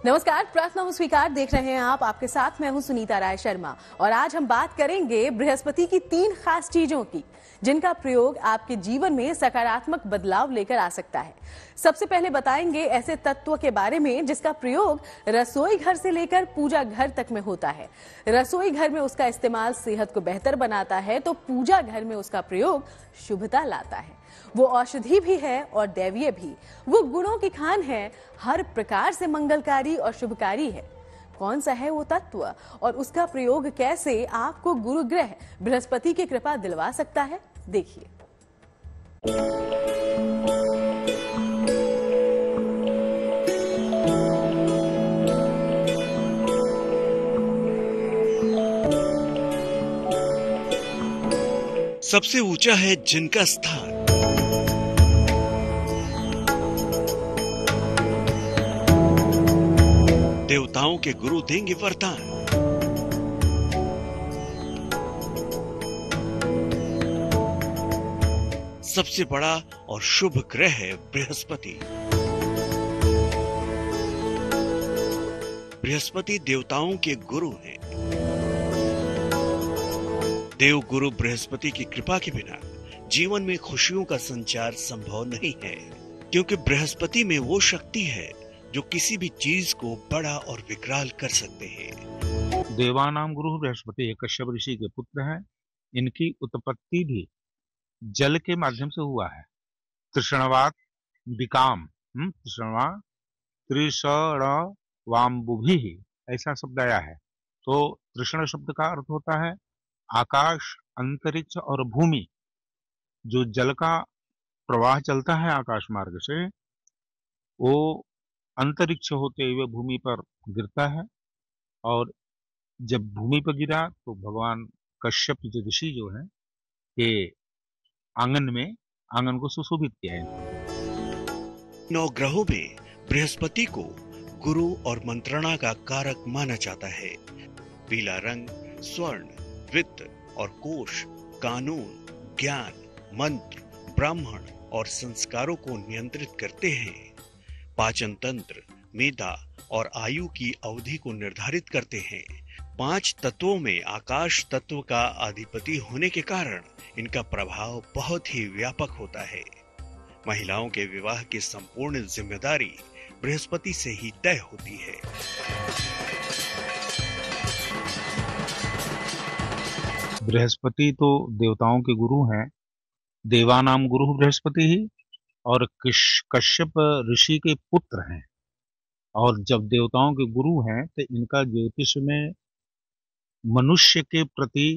नमस्कार, प्रार्थना हो स्वीकार देख रहे हैं आप। आपके साथ मैं हूं सुनीता राय शर्मा और आज हम बात करेंगे बृहस्पति की 3 खास चीजों की जिनका प्रयोग आपके जीवन में सकारात्मक बदलाव लेकर आ सकता है। सबसे पहले बताएंगे ऐसे तत्व के बारे में जिसका प्रयोग रसोई घर से लेकर पूजा घर तक में होता है। रसोई घर में उसका इस्तेमाल सेहत को बेहतर बनाता है तो पूजा घर में उसका प्रयोग शुभता लाता है। वो औषधि भी है और दैवीय भी। वो गुणों की खान है, हर प्रकार से मंगलकारी और शुभकारी है। कौन सा है वो तत्व और उसका प्रयोग कैसे आपको गुरु ग्रह बृहस्पति की कृपा दिलवा सकता है, देखिए। सबसे ऊंचा है जिनका स्थान, देवताओं के गुरु देंगे वरदान। सबसे बड़ा और शुभ ग्रह है बृहस्पति। बृहस्पति देवताओं के गुरु हैं। देव गुरु बृहस्पति की कृपा के बिना जीवन में खुशियों का संचार संभव नहीं है, क्योंकि बृहस्पति में वो शक्ति है जो किसी भी चीज को बड़ा और विकराल कर सकते हैं। देवानाम गुरु बृहस्पति कश्यप ऋषि के पुत्र हैं। इनकी उत्पत्ति भी जल के माध्यम से हुआ है। तृष्णवात विकाम, तृष्णवा त्रिषणवाम्बुभि, ऐसा शब्द आया है। तो तृष्ण शब्द का अर्थ होता है आकाश, अंतरिक्ष और भूमि। जो जल का प्रवाह चलता है आकाश मार्ग से, वो अंतरिक्ष होते हुए भूमि पर गिरता है, और जब भूमि पर गिरा तो भगवान कश्यप ऋषि जो है के आंगन को सुशोभित किया है। 9 ग्रहों में बृहस्पति को गुरु और मंत्रणा का कारक माना जाता है। पीला रंग स्वर्ण, वित्त और कोश, कानून, ज्ञान, मंत्र, ब्राह्मण और संस्कारों को नियंत्रित करते हैं। पाचन तंत्र, मेधा और आयु की अवधि को निर्धारित करते हैं। 5 तत्वों में आकाश तत्व का अधिपति होने के कारण इनका प्रभाव बहुत ही व्यापक होता है। महिलाओं के विवाह की संपूर्ण जिम्मेदारी बृहस्पति से ही तय होती है। बृहस्पति तो देवताओं के गुरु हैं। देवानाम गुरु बृहस्पति ही, और कश्यप ऋषि के पुत्र हैं। और जब देवताओं के गुरु हैं तो इनका ज्योतिष में मनुष्य के प्रति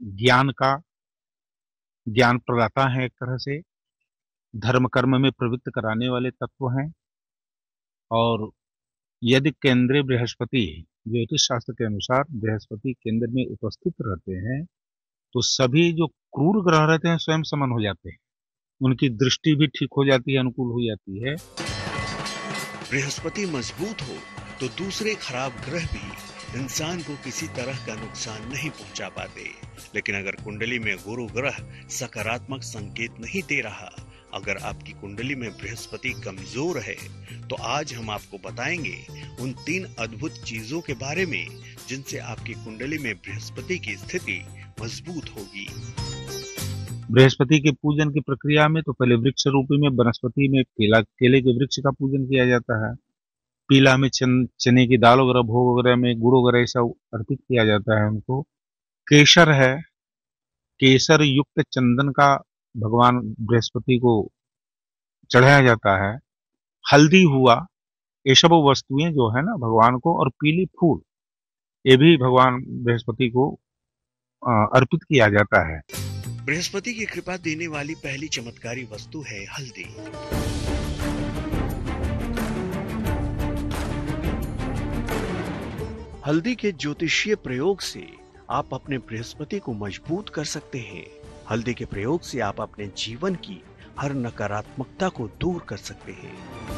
ज्ञान प्रदाता है। एक तरह से धर्म कर्म में प्रवृत्त कराने वाले तत्व हैं। और यदि केंद्र बृहस्पति, ज्योतिष शास्त्र के अनुसार बृहस्पति केंद्र में उपस्थित रहते हैं तो सभी जो क्रूर ग्रह रहते हैं स्वयं समन हो जाते हैं। उनकी दृष्टि भी ठीक हो जाती है, अनुकूल हो जाती है। बृहस्पति मजबूत हो तो दूसरे खराब ग्रह भी इंसान को किसी तरह का नुकसान नहीं पहुंचा पाते। लेकिन अगर कुंडली में गुरु ग्रह सकारात्मक संकेत नहीं दे रहा, अगर आपकी कुंडली में बृहस्पति कमजोर है, तो आज हम आपको बताएंगे उन 3 अद्भुत चीजों के बारे में जिनसे आपकी कुंडली में बृहस्पति की स्थिति मजबूत होगी। बृहस्पति के पूजन की प्रक्रिया में तो पहले वृक्ष रूपी में वनस्पति में केले के वृक्ष का पूजन किया जाता है। पीला में चने की दाल वगैरह, भोग वगैरह में गुड़ वगैरह ऐसा अर्पित किया जाता है उनको। केसर है, केसर युक्त चंदन का भगवान बृहस्पति को चढ़ाया जाता है। हल्दी हुआ, ये सब वस्तुएं जो है ना भगवान को, और पीली फूल, ये भी भगवान बृहस्पति को अर्पित किया जाता है। बृहस्पति की कृपा देने वाली पहली चमत्कारी वस्तु है हल्दी। हल्दी के ज्योतिषीय प्रयोग से आप अपने बृहस्पति को मजबूत कर सकते हैं। हल्दी के प्रयोग से आप अपने जीवन की हर नकारात्मकता को दूर कर सकते हैं।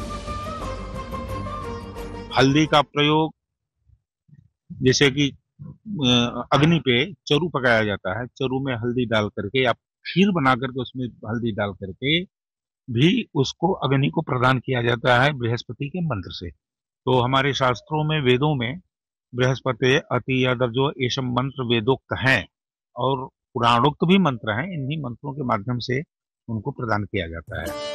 हल्दी का प्रयोग जैसे कि अग्नि पे चरु पकाया जाता है, चरु में हल्दी डाल करके या खीर बना करके उसमें हल्दी डाल करके भी उसको अग्नि को प्रदान किया जाता है बृहस्पति के मंत्र से। तो हमारे शास्त्रों में, वेदों में बृहस्पति अति आदर्जो एषम मंत्र वेदोक्त हैं और पुराणोक्त भी मंत्र हैं। इन्हीं मंत्रों के माध्यम से उनको प्रदान किया जाता है।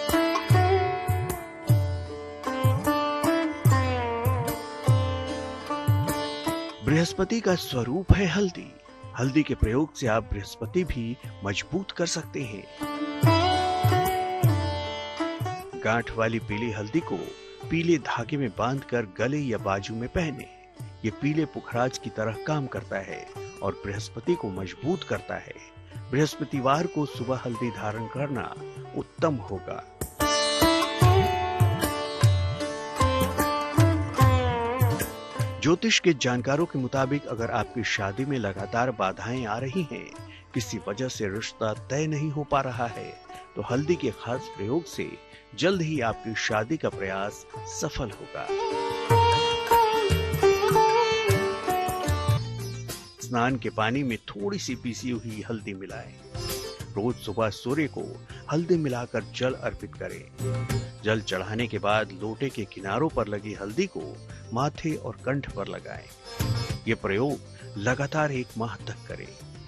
बृहस्पति का स्वरूप है हल्दी। हल्दी के प्रयोग से आप बृहस्पति भी मजबूत कर सकते हैं। गांठ वाली पीली हल्दी को पीले धागे में बांधकर गले या बाजू में पहने। ये पीले पुखराज की तरह काम करता है और बृहस्पति को मजबूत करता है। बृहस्पतिवार को सुबह हल्दी धारण करना उत्तम होगा। ज्योतिष के जानकारों के मुताबिक अगर आपकी शादी में लगातार बाधाएं आ रही हैं, किसी वजह से रिश्ता तय नहीं हो पा रहा है, तो हल्दी के खास प्रयोग से जल्द ही आपकी शादी का प्रयास सफल होगा। स्नान के पानी में थोड़ी सी पीसी हुई हल्दी मिलाएं। रोज सुबह सूर्य को हल्दी मिलाकर जल अर्पित करें। जल चढ़ाने के बाद लोटे के किनारों पर लगी हल्दी को माथे और कंठ पर लगाएं। ये प्रयोग लगातार 1 माह तक करें।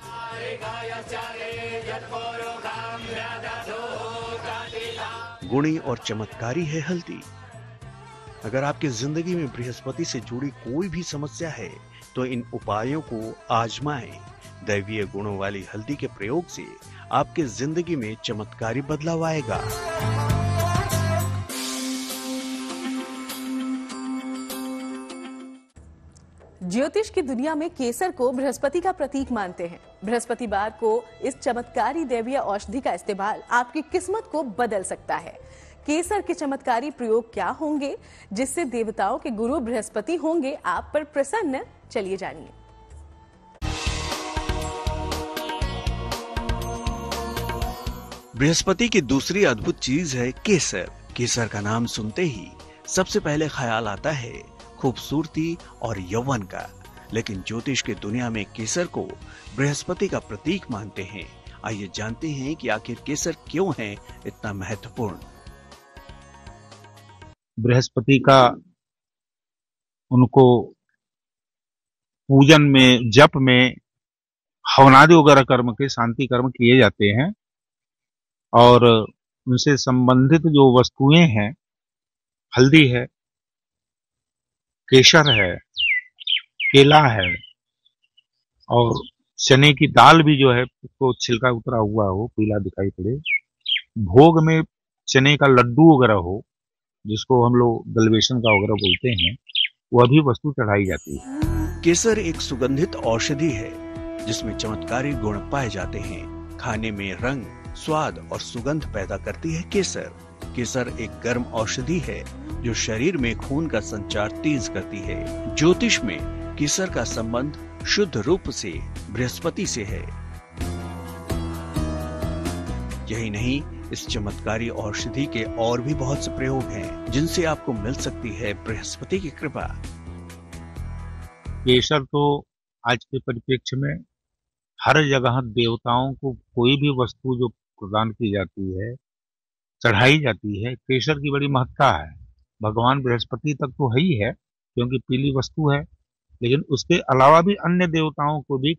गुणी और चमत्कारी है हल्दी। अगर आपकी जिंदगी में बृहस्पति से जुड़ी कोई भी समस्या है तो इन उपायों को आजमाएं। दैवीय गुणों वाली हल्दी के प्रयोग से आपके जिंदगी में चमत्कारी बदलाव आएगा। ज्योतिष की दुनिया में केसर को बृहस्पति का प्रतीक मानते हैं। बृहस्पतिवार को इस चमत्कारी दैवीय औषधि का इस्तेमाल आपकी किस्मत को बदल सकता है। केसर के चमत्कारी प्रयोग क्या होंगे जिससे देवताओं के गुरु बृहस्पति होंगे आप पर प्रसन्न? चलिए जानिए। बृहस्पति की दूसरी अद्भुत चीज है केसर। केसर का नाम सुनते ही सबसे पहले ख्याल आता है खूबसूरती और यौवन का, लेकिन ज्योतिष की दुनिया में केसर को बृहस्पति का प्रतीक मानते हैं। आइए जानते हैं कि आखिर केसर क्यों है इतना महत्वपूर्ण। बृहस्पति का उनको पूजन में, जप में, हवनादि वगैरह कर्म के शांति कर्म किए जाते हैं और उनसे संबंधित जो वस्तुएं हैं, हल्दी है, केसर है, केला है और चने की दाल भी जो है उसको छिलका उतरा हुआ हो, पीला दिखाई पड़े, भोग में चने का लड्डू वगैरह हो जिसको हम लोग दलवेशन का वगैरह बोलते हैं, वह भी वस्तु चढ़ाई जाती है। केसर एक सुगंधित औषधि है जिसमें चमत्कारी गुण पाए जाते हैं। खाने में रंग, स्वाद और सुगंध पैदा करती है केसर। केसर एक गर्म औषधि है जो शरीर में खून का संचार तेज करती है। ज्योतिष में केसर का संबंध शुद्ध रूप से बृहस्पति से है। यही नहीं, इस चमत्कारी औषधि के और भी बहुत से प्रयोग हैं जिनसे आपको मिल सकती है बृहस्पति की कृपा। केसर तो आज के परिप्रेक्ष्य में हर जगह देवताओं को कोई भी वस्तु जो प्रदान की जाती है, चढ़ाई जाती है, केसर की बड़ी महत्ता है। भगवान बृहस्पति तक तो है ही है क्योंकि पीली वस्तु है, लेकिन उसके अलावा भी अन्य देवताओं को भी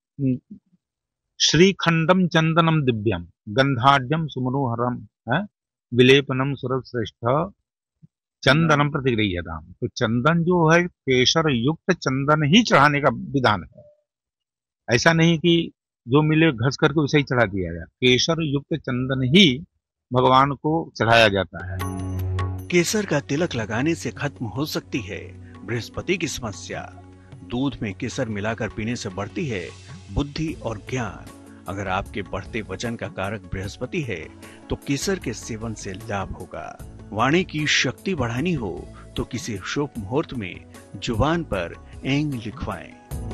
श्रीखंडम चंदनम दिव्यम गंधाढ्यम सुमनोहरम विलेपनम सुरश्रेष्ठ चंदनम प्रतिगृह्यताम। तो चंदन जो है, केसर युक्त चंदन ही चढ़ाने का विधान है। ऐसा नहीं कि जो मिले घस करके उसे ही चढ़ा दिया जाए। केसर युक्त चंदन ही भगवान को चढ़ाया जाता है। केसर का तिलक लगाने से खत्म हो सकती है बृहस्पति की समस्या। दूध में केसर मिलाकर पीने से बढ़ती है बुद्धि और ज्ञान। अगर आपके बढ़ते वजन का कारक बृहस्पति है तो केसर के सेवन से लाभ होगा। वाणी की शक्ति बढ़ानी हो तो किसी शुभ मुहूर्त में जुबान पर एंग लिखवाएं।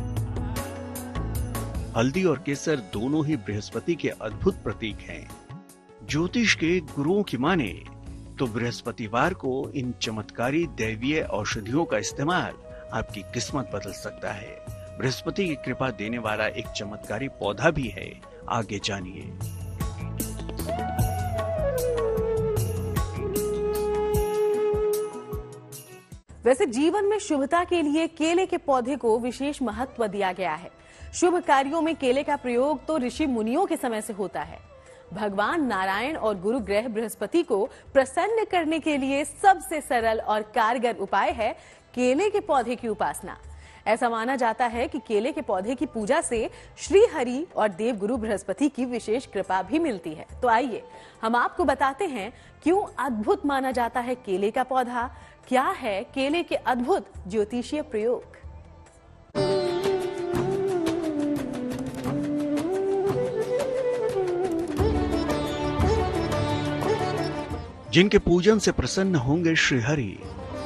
हल्दी और केसर दोनों ही बृहस्पति के अद्भुत प्रतीक हैं। ज्योतिष के गुरुओं की माने तो बृहस्पतिवार को इन चमत्कारी दैवीय औषधियों का इस्तेमाल आपकी किस्मत बदल सकता है। बृहस्पति की कृपा देने वाला एक चमत्कारी पौधा भी है, आगे जानिए। वैसे जीवन में शुभता के लिए केले के पौधे को विशेष महत्व दिया गया है। शुभ कार्यों में केले का प्रयोग तो ऋषि मुनियों के समय से होता है। भगवान नारायण और गुरु ग्रह बृहस्पति को प्रसन्न करने के लिए सबसे सरल और कारगर उपाय है केले के पौधे की उपासना। ऐसा माना जाता है कि केले के पौधे की पूजा से श्री हरि और देव गुरु बृहस्पति की विशेष कृपा भी मिलती है। तो आइए हम आपको बताते हैं क्यों अद्भुत माना जाता है केले का पौधा, क्या है केले के अद्भुत ज्योतिषीय प्रयोग। जिनके पूजन से प्रसन्न होंगे श्री हरि,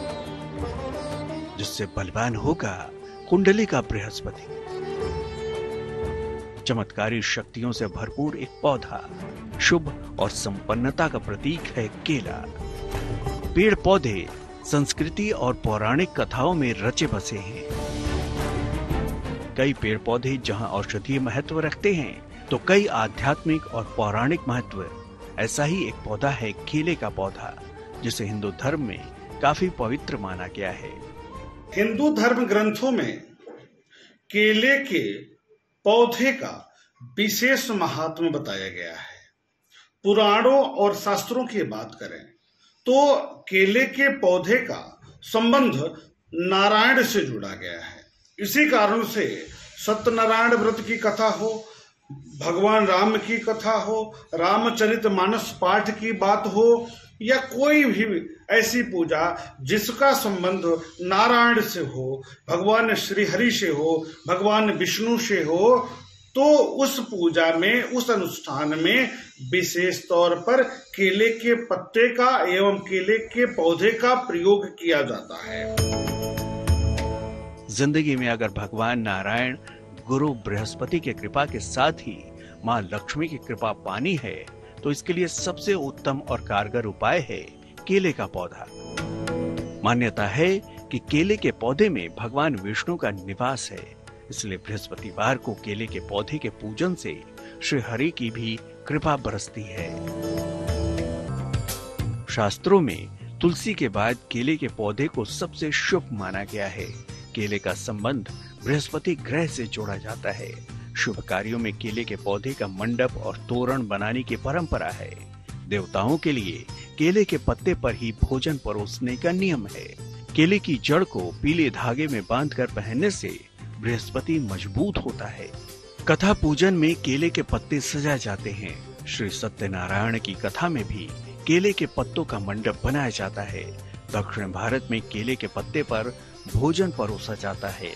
जिससे बलवान होगा कुंडली का बृहस्पति। चमत्कारी शक्तियों से भरपूर एक पौधा, शुभ और संपन्नता का प्रतीक है केला। पेड़ पौधे संस्कृति और पौराणिक कथाओं में रचे बसे हैं। कई पेड़ पौधे जहां औषधीय महत्व रखते हैं, तो कई आध्यात्मिक और पौराणिक महत्व। ऐसा ही एक पौधा है केले का पौधा, जिसे हिंदू धर्म में काफी पवित्र माना गया है। हिंदू धर्म ग्रंथों में केले के पौधे का विशेष महात्म्य बताया गया है। पुराणों और शास्त्रों की बात करें तो केले के पौधे का संबंध नारायण से जुड़ा गया है। इसी कारण से सत्यनारायण व्रत की कथा हो, भगवान राम की कथा हो, रामचरितमानस पाठ की बात हो, या कोई भी ऐसी पूजा जिसका संबंध नारायण से हो, भगवान श्री हरि से हो, भगवान विष्णु से हो, तो उस पूजा में, उस अनुष्ठान में विशेष तौर पर केले के पत्ते का एवं केले के पौधे का प्रयोग किया जाता है। जिंदगी में अगर भगवान नारायण, गुरु बृहस्पति की कृपा के साथ ही मां लक्ष्मी की कृपा पानी है, तो इसके लिए सबसे उत्तम और कारगर उपाय है केले का पौधा। मान्यता है कि केले के पौधे में भगवान विष्णु का निवास है, इसलिए बृहस्पतिवार को केले के पौधे के पूजन से श्री हरि की भी कृपा बरसती है। शास्त्रों में तुलसी के बाद केले के पौधे को सबसे शुभ माना गया है। केले का संबंध बृहस्पति ग्रह से जोड़ा जाता है। शुभ कार्यों में केले के पौधे का मंडप और तोरण बनाने की परंपरा है। देवताओं के लिए केले के पत्ते पर ही भोजन परोसने का नियम है। केले की जड़ को पीले धागे में बांधकर पहनने से बृहस्पति मजबूत होता है। कथा पूजन में केले के पत्ते सजाए जाते हैं। श्री सत्यनारायण की कथा में भी केले के पत्तों का मंडप बनाया जाता है। दक्षिण भारत में केले के पत्ते पर भोजन परोसा जाता है।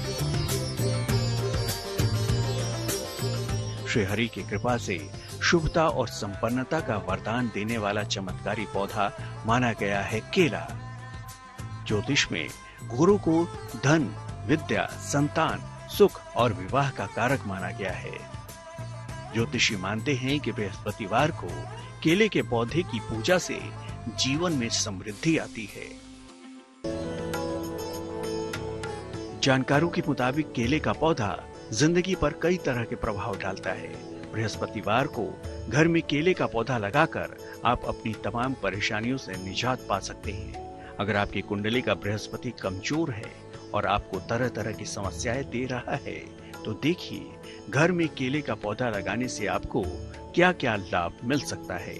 श्री हरि की कृपा से शुभता और संपन्नता का वरदान देने वाला चमत्कारी पौधा माना गया है केला। ज्योतिष में गुरु को धन, विद्या, संतान, सुख और विवाह का कारक माना गया है। ज्योतिषी मानते हैं कि बृहस्पतिवार को केले के पौधे की पूजा से जीवन में समृद्धि आती है। जानकारों के मुताबिक केले का पौधा जिंदगी पर कई तरह के प्रभाव डालता है। बृहस्पतिवार को घर में केले का पौधा लगाकर आप अपनी तमाम परेशानियों से निजात पा सकते हैं। अगर आपकी कुंडली का बृहस्पति कमजोर है और आपको तरह तरह की समस्याएं दे रहा है, तो देखिए घर में केले का पौधा लगाने से आपको क्या क्या लाभ मिल सकता है।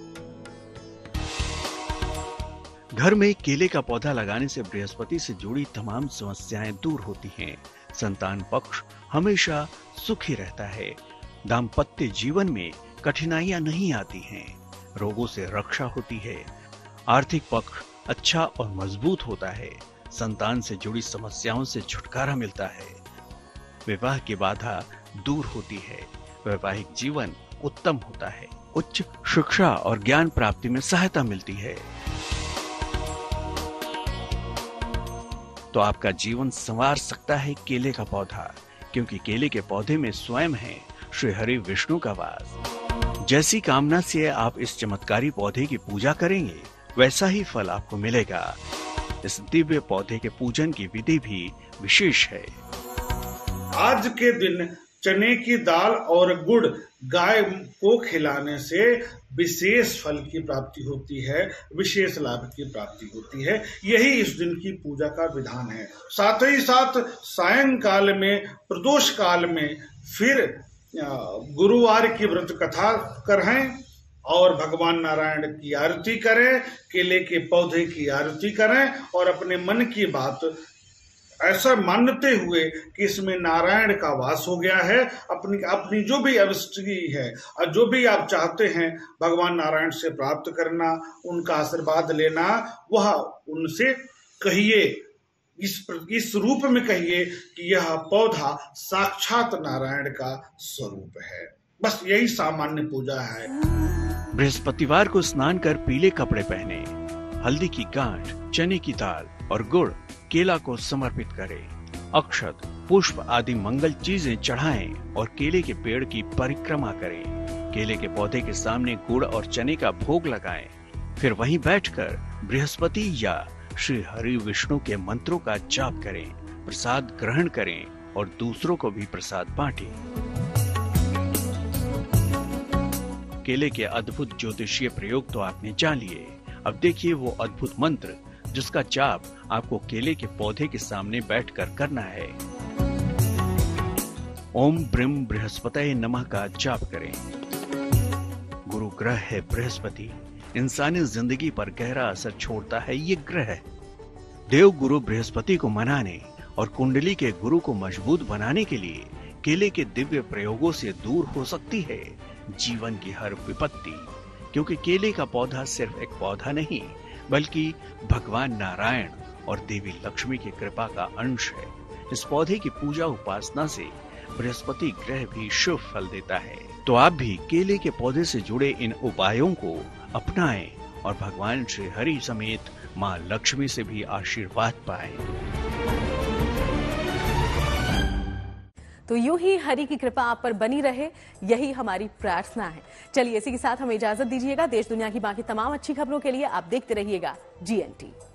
घर में केले का पौधा लगाने से बृहस्पति से जुड़ी तमाम समस्याएं दूर होती हैं। संतान पक्ष हमेशा सुखी रहता है। दाम्पत्य जीवन में कठिनाइयां नहीं आती हैं। रोगों से रक्षा होती है। आर्थिक पक्ष अच्छा और मजबूत होता है। संतान से जुड़ी समस्याओं से छुटकारा मिलता है। विवाह की बाधा दूर होती है। वैवाहिक जीवन उत्तम होता है। उच्च शिक्षा और ज्ञान प्राप्ति में सहायता मिलती है। तो आपका जीवन संवार सकता है केले का पौधा, क्योंकि केले के पौधे में स्वयं है श्री हरि विष्णु का वास। जैसी कामना से आप इस चमत्कारी पौधे की पूजा करेंगे, वैसा ही फल आपको मिलेगा। इस दिव्य पौधे के पूजन की विधि भी विशेष है। आज के दिन चने की दाल और गुड़ गाय को खिलाने से विशेष फल की प्राप्ति होती है, विशेष लाभ की प्राप्ति होती है। यही इस दिन की पूजा का विधान है। साथ ही साथ सायंकाल में, प्रदोष काल में फिर गुरुवार की व्रत कथा करें और भगवान नारायण की आरती करें, केले के पौधे की आरती करें और अपने मन की बात ऐसा मानते हुए कि इसमें नारायण का वास हो गया है, अपनी जो भी अभिष्टि है और जो भी आप चाहते हैं भगवान नारायण से प्राप्त करना, उनका आशीर्वाद लेना, वह उनसे कहिए, इस रूप में कहिए कि यह पौधा साक्षात नारायण का स्वरूप है। बस यही सामान्य पूजा है। बृहस्पतिवार को स्नान कर पीले कपड़े पहने, हल्दी की गांठ, चने की दाल और गुड़, केला को समर्पित करें, अक्षत, पुष्प आदि मंगल चीजें चढ़ाएं और केले के पेड़ की परिक्रमा करें। केले के पौधे के सामने गुड़ और चने का भोग लगाएं। फिर वहीं बैठकर बृहस्पति या श्री हरि विष्णु के मंत्रों का जाप करें, प्रसाद ग्रहण करें और दूसरों को भी प्रसाद बांटें। केले के अद्भुत ज्योतिषीय प्रयोग तो आपने जान लिए। अब देखिए वो अद्भुत मंत्र जिसका जाप आपको केले के पौधे के सामने बैठकर करना है। ओम ब्रह्म बृहस्पतये नमः का जाप करें। गुरु ग्रह है बृहस्पति, इंसानी जिंदगी पर गहरा असर छोड़ता है ये ग्रह। देव गुरु बृहस्पति को मनाने और कुंडली के गुरु को मजबूत बनाने के लिए केले के दिव्य प्रयोगों से दूर हो सकती है जीवन की हर विपत्ति, क्योंकि केले का पौधा सिर्फ एक पौधा नहीं बल्कि भगवान नारायण और देवी लक्ष्मी की कृपा का अंश है। इस पौधे की पूजा उपासना से बृहस्पति ग्रह भी शुभ फल देता है। तो आप भी केले के पौधे से जुड़े इन उपायों को अपनाएं और भगवान श्री हरि समेत मां लक्ष्मी से भी आशीर्वाद पाएं। तो यूं ही हरि की कृपा आप पर बनी रहे, यही हमारी प्रार्थना है। चलिए इसी के साथ हमें इजाजत दीजिएगा। देश दुनिया की बाकी तमाम अच्छी खबरों के लिए आप देखते रहिएगा GNT।